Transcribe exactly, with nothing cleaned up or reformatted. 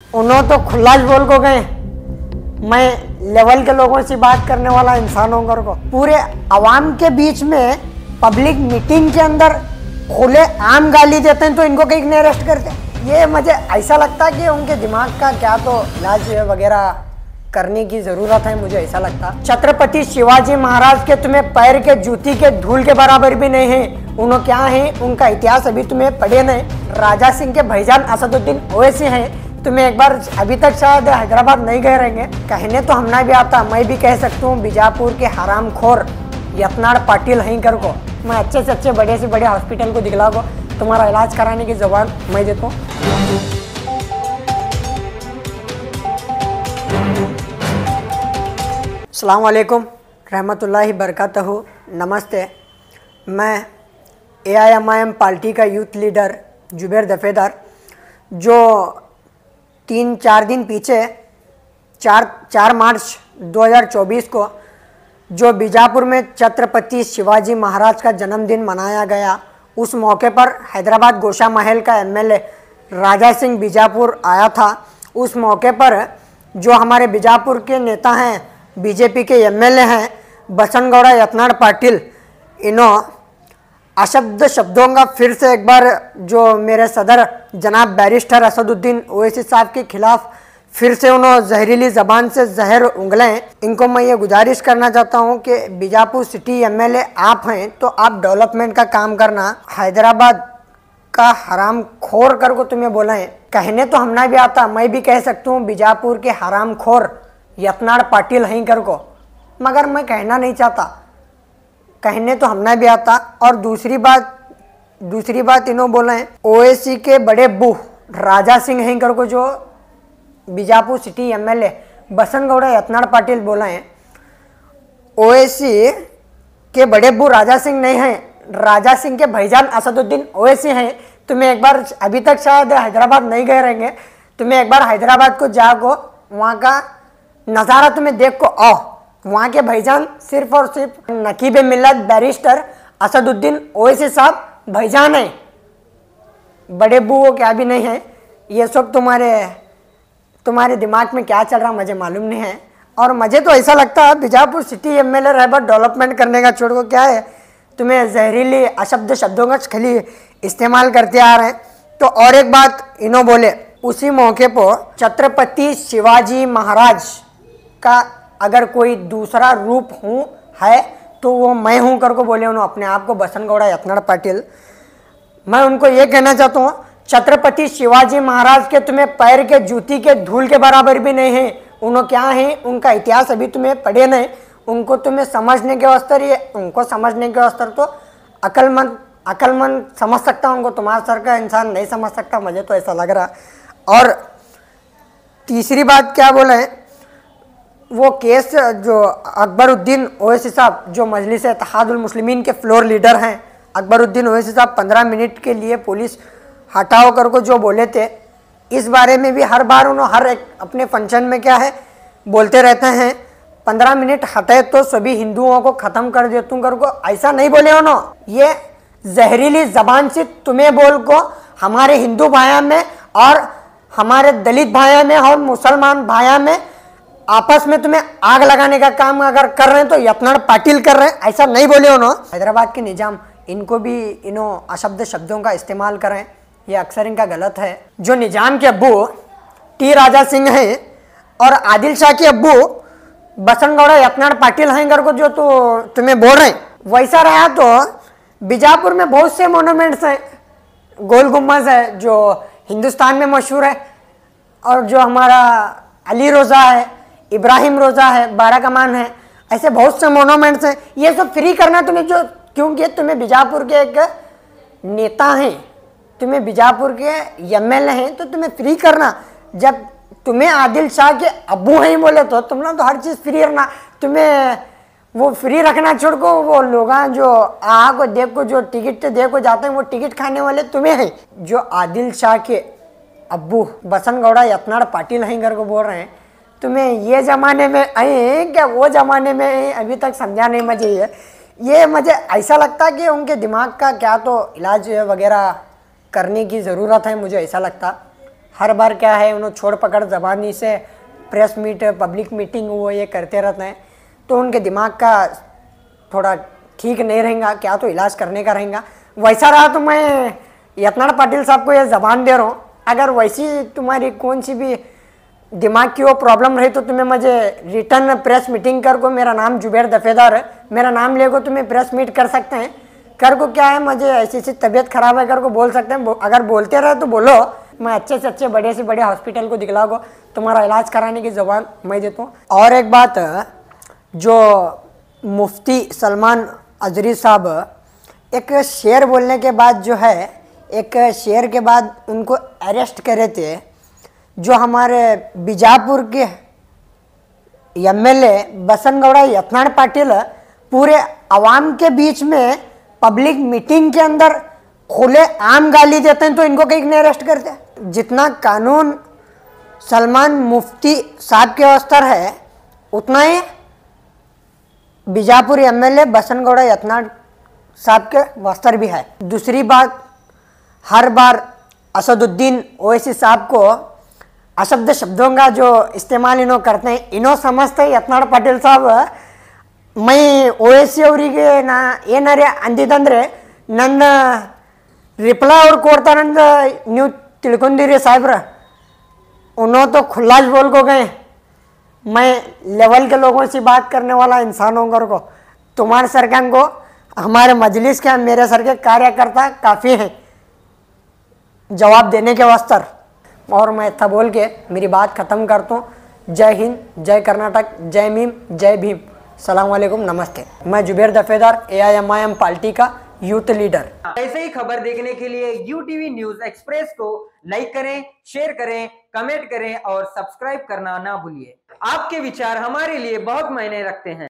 उन्होंने तो खुला बोल को गए, मैं लेवल के लोगों से बात करने वाला इंसान हूँ को पूरे आवाम के बीच में पब्लिक मीटिंग के अंदर खुले आम गाली देते हैं तो इनको कहीं नहीं अरेस्ट करते। ये मुझे ऐसा लगता है कि उनके दिमाग का क्या तो इलाज वगैरह करने की ज़रूरत है, मुझे ऐसा लगता। छत्रपति शिवाजी महाराज के तुम्हें पैर के जूती के धूल के बराबर भी नहीं है। उन्होंने क्या है, उनका इतिहास अभी तुम्हें पढ़े नहीं। राजा सिंह के भाईजान असदुद्दीन ओवैसी हैं, तुम्हें एक बार अभी तक शायद हैदराबाद नहीं गए रहेंगे। कहने तो हमना भी आता, मैं भी कह सकता हूँ बीजापुर के हरामखोर यत्नाड़ पाटिल हैं कर को मैं अच्छे से अच्छे बड़े से बड़े हॉस्पिटल को दिखला को तुम्हारा इलाज कराने की जबान मैं देता हूँ। अस्सलाम वालेकुम रहमतुल्लाहि बरकातहू। नमस्ते। मैं A I M I M party का यूथ लीडर जुबैर दफेदार, जो तीन चार दिन पीछे चार चार मार्च दो हज़ार चौबीस को जो बीजापुर में छत्रपति शिवाजी महाराज का जन्मदिन मनाया गया, उस मौके पर हैदराबाद गोशा महल का M L A Raja Singh Bijapur आया था। उस मौके पर जो हमारे बीजापुर के नेता हैं, बीजेपी के एम एल ए हैं बसनगौड़ा यत्नाड़ पाटिल, इन्हों अशब्द शब्दों का फिर से एक बार जो मेरे सदर जनाब बैरिस्टर असदुद्दीन ओवैसी साहब के खिलाफ फिर से उन्होंने जहरीली ज़बान से जहर उंगलें। इनको मैं ये गुजारिश करना चाहता हूँ कि Bijapur city M L A आप हैं तो आप डेवलपमेंट का काम करना, हैदराबाद का हराम खोर कर को तुम्हें बोला है। कहने तो हमना भी आता, मैं भी कह सकता हूँ बीजापुर के हराम खोर यत्नाड़ पाटिल हैं कर को, मगर मैं कहना नहीं चाहता। कहने तो हमना भी आता। और दूसरी बात दूसरी बात इन्हों बोला है ओवैसी के बड़े बू राजा सिंह हैं कर को, जो Bijapur city M L A Basanagouda Yatnal Patil बोला है। ओवैसी के बड़े बू राजा सिंह नहीं हैं, राजा सिंह के भाईजान असदुद्दीन ओवैसी हैं। तुम्हें एक बार अभी तक शायद हैदराबाद नहीं गए रहेंगे, तुम्हें एक बार हैदराबाद को जाको वहाँ का नज़ारा तुम्हें देख को आओ। वहाँ के भाईजान सिर्फ और सिर्फ नकीब मिल्लत बैरिस्टर असदुद्दीन ओवैसी साहब भाईजान हैं, बड़े बू वो क्या भी नहीं है। ये सब तुम्हारे तुम्हारे दिमाग में क्या चल रहा मुझे मालूम नहीं है। और मुझे तो ऐसा लगता है Bijapur city M L A रहबर डेवलपमेंट करने का छोड़ को क्या है, तुम्हें जहरीली अशब्द शब्दों का खाली इस्तेमाल करते आ रहे हैं। तो और एक बात इन्हों बोले, उसी मौके पर छत्रपति शिवाजी महाराज का अगर कोई दूसरा रूप हूँ है तो वो मैं हूँ कर को बोले उन्होंने अपने आप को बसनगौड़ा यत्नाड़ पाटिल। मैं उनको ये कहना चाहता हूँ, छत्रपति शिवाजी महाराज के तुम्हें पैर के जूती के धूल के बराबर भी नहीं है। उन्होंने क्या है, उनका इतिहास अभी तुम्हें पढ़े नहीं। उनको तुम्हें समझने के वास्ते ये उनको समझने के वास्ते तो अक्लमंद अक्लमंद समझ सकता हूँ, उनको तुम्हारा सर का इंसान नहीं समझ सकता, मुझे तो ऐसा लग रहा। और तीसरी बात क्या बोले, वो केस जो अकबरुद्दीन ओवैसी साहब जो मजलिस इत्तेहादुल मुस्लिमीन के फ्लोर लीडर हैं, अकबरुद्दीन ओवैसी साहब पंद्रह मिनट के लिए पुलिस हटाओ कर को जो बोले थे, इस बारे में भी हर बार उन्होंने हर एक अपने फंक्शन में क्या है बोलते रहते हैं, पंद्रह मिनट हटे तो सभी हिंदुओं को ख़त्म कर देतूँ कर को। ऐसा नहीं बोले उन्होंने, ये जहरीली ज़बान से तुम्हें बोल को हमारे हिंदू भाइयों में और हमारे दलित भाइयों में और मुसलमान भाइयों में आपस में तुम्हें आग लगाने का काम अगर कर रहे हैं तो यत्नाड़ पाटिल कर रहे हैं, ऐसा नहीं बोले उन्होंने। हैदराबाद के निजाम इनको भी इन्हों अशब्द शब्दों का इस्तेमाल करें, ये अक्सर इनका गलत है। जो निजाम के अब्बू टी राजा सिंह हैं और आदिल शाह के अब्बू बसनगौड़ा यत्नाड़ पाटिल हैं कर को जो तो तुम्हें बोल रहे हैं, वैसा रहा तो बीजापुर में बहुत से मोनूमेंट्स हैं। गोल गुम्बद है जो हिंदुस्तान में मशहूर है, और जो हमारा अली रोज़ा है, इब्राहिम रोज़ा है, बारह कमान है, ऐसे बहुत से मोनूमेंट्स हैं। ये सब फ्री करना तुम्हें, जो क्योंकि तुम्हें बीजापुर के एक नेता हैं, तुम्हें बीजापुर के एम एल ए हैं, तो तुम्हें फ्री करना। जब तुम्हें आदिल शाह के अब्बू हैं बोले तो तुम ना तो हर चीज़ फ्री रखना, तुम्हें वो फ्री रखना छोड़ को वो लोग जो आ को देख को जो टिकट दे को जाते हैं वो टिकट खाने वाले तुम्हें हैं। जो आदिल शाह के अब्बू बसनगौड़ा यत्नाड़ पाटिल हैं कर को बोल रहे हैं, तुम्हें ये ज़माने में आए क्या वो ज़माने में आए, अभी तक समझा नहीं मुझे। ये ये मुझे ऐसा लगता है कि उनके दिमाग का क्या तो इलाज वगैरह करने की ज़रूरत है, मुझे ऐसा लगता। हर बार क्या है उन्होंने छोड़ पकड़ जबानी से प्रेस मीट पब्लिक मीटिंग वो ये करते रहते हैं, तो उनके दिमाग का थोड़ा ठीक नहीं रहेगा, क्या तो इलाज करने का रहेगा। वैसा रहा तो मैं यत्नाड़ पाटिल साहब को ये जबान दे रहा हूँ, अगर वैसी तुम्हारी कौन सी भी दिमाग की वो प्रॉब्लम रही तो तुम्हें मुझे रिटर्न प्रेस मीटिंग कर को, मेरा नाम जुबैर दफेदार है, मेरा नाम ले को तुम्हें प्रेस मीट कर सकते हैं। कर को क्या है, मुझे ऐसी ऐसी तबीयत खराब है कर को बोल सकते हैं, अगर बोलते रहे तो बोलो, मैं अच्छे से अच्छे बड़े से बड़े हॉस्पिटल को दिखला को तुम्हारा इलाज कराने की जबान मैं देता हूँ। और एक बात, जो मुफ्ती सलमान अजरी साहब एक शेर बोलने के बाद जो है, एक शेर के बाद उनको अरेस्ट करे थे, जो हमारे बीजापुर के एमएलए बसनगौड़ा यत्नाड़ पाटिल पूरे आवाम के बीच में पब्लिक मीटिंग के अंदर खुले आम गाली देते हैं, तो इनको कहीं नहीं अरेस्ट करते। जितना कानून सलमान मुफ्ती साहब के स्तर है उतना ही बीजापुर एमएलए बसनगौड़ा यत्नाड़ साहब के वस्तर भी है। दूसरी बात, हर बार असदुद्दीन ओवैसी साहब को अशब्द शब्दों का जो इस्तेमाल इन्हों करते हैं, इन्हों समझते हैं यत्नाड़ पाटिल साहब मैं ओवैसी ಅವರಿಗೆ ನಾ ಏನಾರೆ ಅಂದಿದಂದ್ರೆ ನನ್ನ ರಿಪ್ಲೈ ಅವ್ರು ಕೊಡ್ತಾರಂತ ನೀವು ತಿಳ್ಕೊಂಡಿರಿ ಸಾಹೇಬ್ರ, उन्होंने तो खुला बोल को गए, मैं लेवल के लोगों से बात करने वाला इंसान होकर को, तुम्हारे सरकार को हमारे मजलिस के मेरे सर के कार्यकर्ता काफ़ी हैं जवाब देने के वास्ते। और मैं इतना बोल के मेरी बात ख़त्म करता हूँ। जय हिंद, जय कर्नाटक, जय भीम, जय भीम, सलाम वालेकुम, नमस्ते। मैं Zubair Dafedar, A I M I M party का यूथ लीडर। ऐसे ही खबर देखने के लिए यू टीवी न्यूज एक्सप्रेस को लाइक करें, शेयर करें, कमेंट करें और सब्सक्राइब करना ना भूलिए। आपके विचार हमारे लिए बहुत मायने रखते हैं।